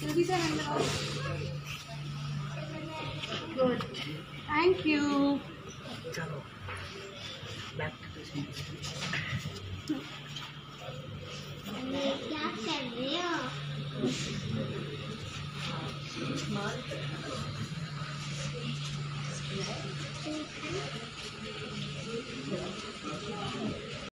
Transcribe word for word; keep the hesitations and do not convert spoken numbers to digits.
जल्दी से हैंड लगाओ। Good, thank you. चलो बैक टू क्या कर रहे हो?